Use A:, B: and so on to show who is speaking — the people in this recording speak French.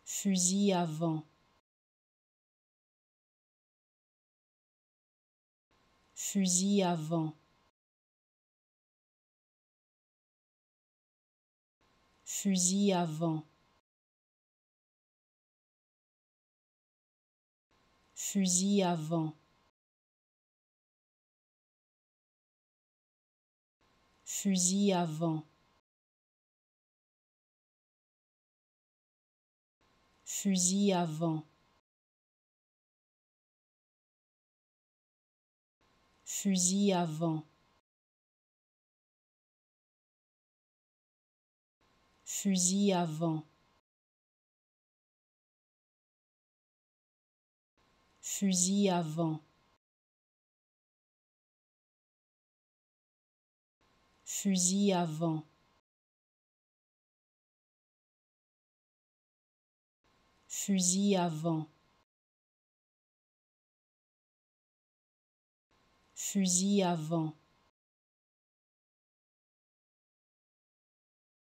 A: fusil avant, fusil avant, fusil avant, fusil avant, fusil avant, fusil avant, fusil avant, fusil avant, fusil avant, fusil avant, fusil avant, fusil avant,